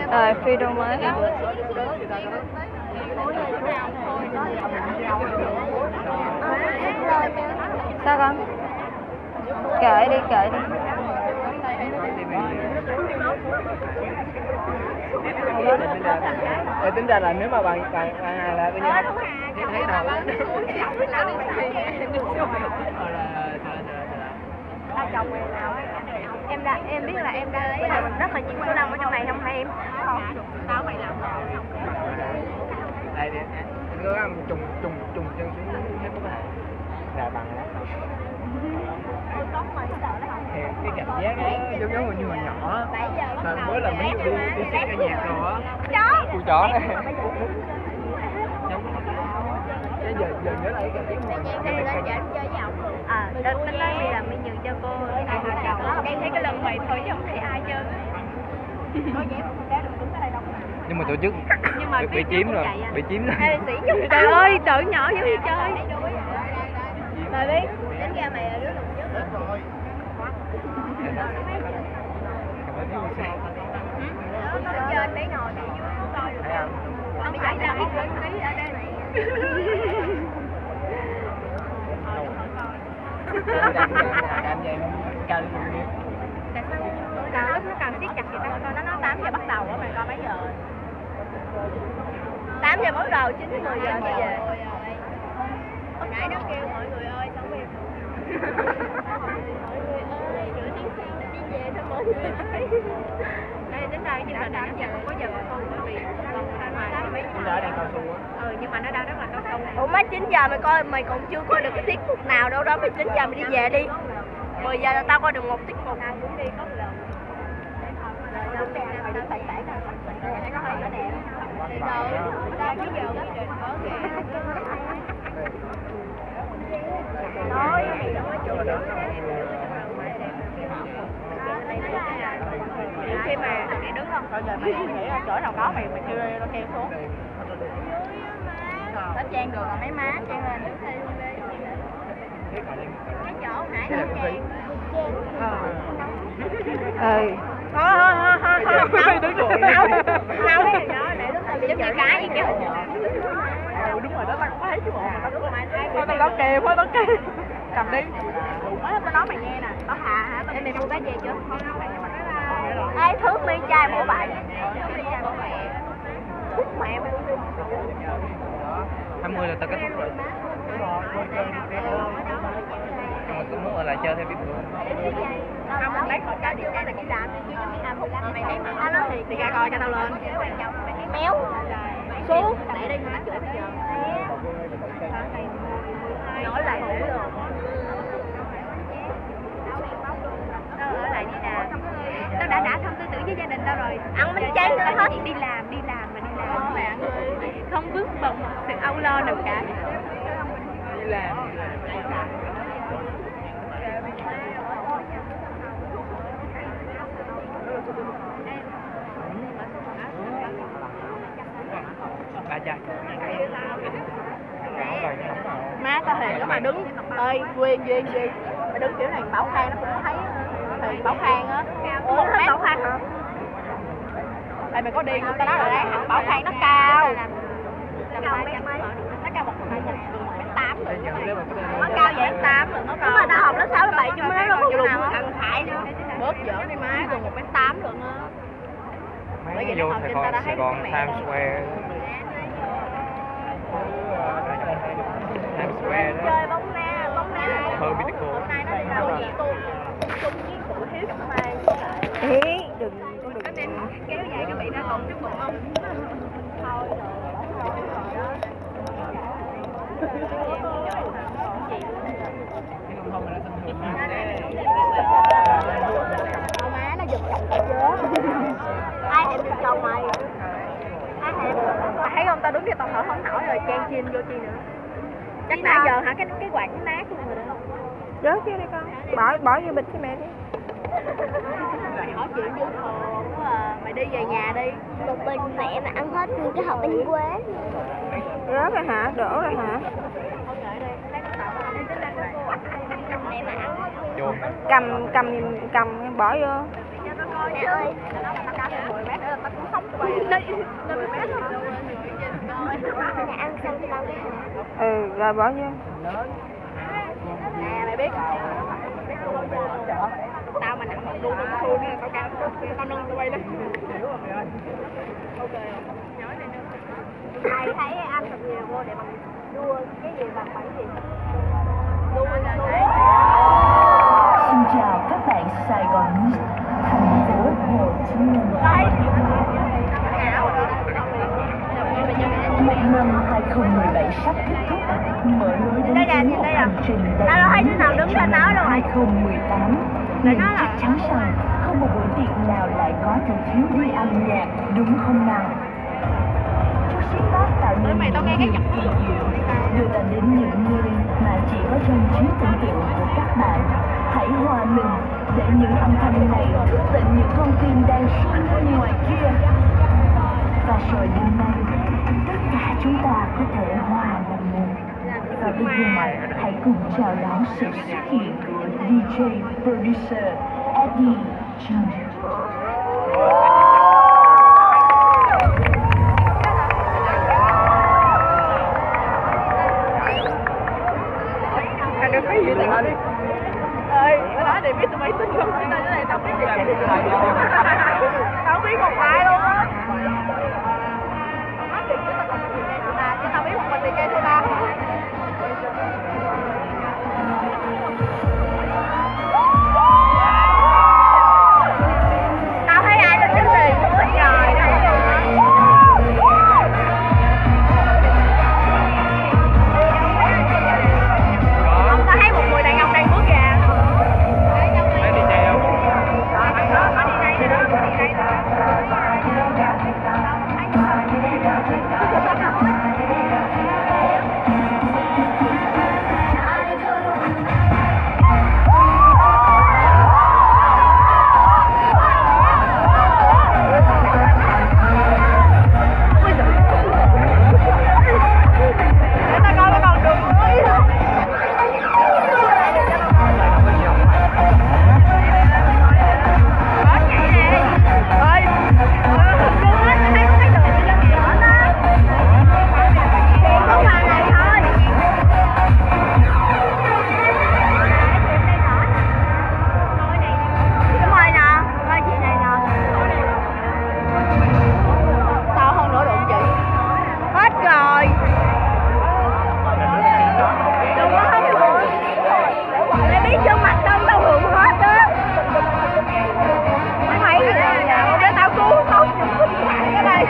Rồi video mới. Sao con? Kệ đi, kệ đi. Tính ra là nếu mà bạn là bây giờ thấy nào chồng nào em biết là em đã lấy rất là nhiều số năm ở trong này không hay em không tao mày làm đây đi nó làm trùng chân xuống hết các bạn là bằng cái cảm giác giống giống như hồi nhỏ là mới là mấy đi xem ca nhạc rồi á cùi chó này giờ nhớ lại cái cảm giác mình lên chơi với ông tính nói đi làm bây giờ cho cô em thấy cái lần mày thôi chứ không thấy ai chơi nhưng mà tổ chức bị chiếm rồi bị chiếm rồi trời ơi tự nhỏ giống như chơi rồi đi đến ra mày là đứa lùn nhất chơi mấy nồi này coi được không bây giờ là cái ở đây này càng lúc nó càng siết chặt vậy ta coi nó 8 giờ bắt đầu á mày coi mấy giờ 8 giờ bắt đầu 9 10 giờ mới về hồi nãy nó kêu mọi người ơi xong rồi mọi người ơi nửa tiếng sau đi về thôi mọi người đây đến đây chứ là 8 giờ không có giờ không bởi vì còn mấy đá đang cao su á nhưng mà nó đang rất là cao su ủa mấy 9 giờ mày coi mày còn chưa coi được cái tiết mục nào đâu đó mày 9 giờ mày đi về đi 10 giờ là tao coi được một tiết mục nào cũng đi có một lần khi mà mày đứng không thôi giờ mày nghĩ là chỗ nào có mày kêu nó theo xuống nó trang được rồi mấy má trang lên đứng theo cái chỗ hồi nãy nó trang thôi đứng rồi đâu đấy đó để lúc tao giống như cái gì kêu đúng rồi đó tao cũng thấy chứ bộ thôi tao đón kèm thôi đón kèm cầm đi mới tao nói mày nghe nè tao hả để mày mua cái gì chưa ai thước mi trai của bạn thúc mẹ mày 20 là tao kết thúc rồi nhưng mà tôi muốn ở lại chơi theo biết không lấy khỏi cho đi đây là đi làm chứ giống như anh mày thấy mà nó thì ra coi cho tao lên méo xuống để đây mà chỗ bây giờ nói lại nữa rồi tao ở lại đi làm tao đã thông tư tưởng với gia đình tao rồi ăn bánh chay nữa hết đi làm không bước vào sự âu lo nào cả đi làm ba trai má tao hề mà đứng ơi Duyên mà đứng kiểu này Bảo Khang nó cũng thấy thì Bảo Khang á ủa hết Bảo Khang hả tại mày có điên không tao nói là đấy Bảo Khang nó cao nó cao 1m8 rồi nó cao vậy 8 rồi nó cao mà tao học lớp 6 lớp 7 chứ mới nó có lùn thằng Khải nữa bớt giỡn đi má gần 1m8 rồi á bởi vì nó học trên tao đã thấy Times Square Times Square đó chơi bóng đá hơi bị cô hôm nay nó đi đâu vậy cô chung với cụ Hiếu trong mày Ý đừng kéo dài cái bị nó còn chút bụng không thôi má nó giật chưa ai em được chồng mày thấy không tao đứng kia tao thở không nổi rồi trang chin vô chi nữa chắc nãy giờ hả cái quạt nó nát luôn rồi đó rớt chứ đi con bỏ vô bịch cho mẹ đi mày hỏi chuyện vô thường quá à. Mày đi về nhà đi một mình mẹ mà ăn hết nguyên cái hộp bánh quế rớt rồi hả đổ rồi hả mẹ mà ăn hết cầm bỏ vô mẹ ơi tao cao 10 mét nữa là tao cũng sống Mẹ ăn xong tao mới hả? Ừ, rồi bỏ vô. Nè mày biết tao mà nặng một đu đông xu nữa là tao cao tao nâng tao quay lên. Ok Mày thấy ăn thật nhiều vô để bằng đua cái gì bằng bánh gì? Đua Xin chào các bạn Sài Gòn News, thành phố Hồ Chí Minh. Một năm 2017 sắp kết thúc, mở lối đến với một hành trình đầy thấy đứa nào đứng lên nói luôn. 2018. Nhưng chắc chắn rằng không một buổi tiệc nào lại có thể thiếu đi âm nhạc, đúng không nào? Chút xíu tác tạo nên những điều kỳ diệu, đưa ta đến những nơi mà chỉ có trong trí tưởng tượng của các bạn. Hãy hòa mình để những âm thanh này thức tỉnh những con tim đang sống bên ngoài kia. Và rồi đêm nay, tất cả chúng ta có thể hòa làm một. Và bây giờ, hãy cùng chào đón sự xuất hiện của DJ Producer Eddie Jones. Anh được cái gì tao đi. Ơi, tao nói để biết tụi mày tin không? Cái này tao biết gì. Tao không biết một bài luôn á. Chứ tao biết một mình thì chơi soda. Tao thấy ai lên cái gì nữa trời. Ông có thấy một người đàn ông đang bước ra. Thấy đi chơi không? Có đi đây nữa, có đi đây nữa. Để tao coi cái con đường mới. Có chạy nè. Ơi. Lưng á, tao thấy có cái đường đi lên cửa đó. Tiền không vào này thôi. Đúng rồi nè, coi chị này nè. Tao không nổi đụng chị. Hết rồi. Đừng có hết rồi. Mày biết chưa, mặt tao tao hưởng hết á. Mày thấy gì nè, để tao cứu tao cái đây.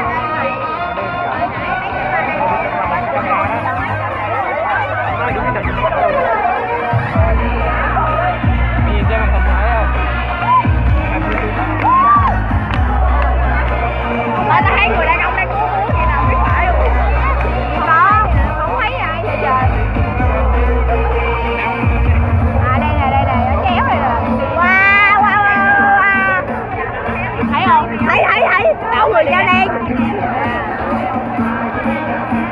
Nhìn xem mà không phải không? Tao thấy người đàn ông đang cứu gì nào biết phải không? Con, không thấy ai vậy trời. À đây nè, nó chéo này nè. Wow. Thấy không? Thấy. Đâu người da đen.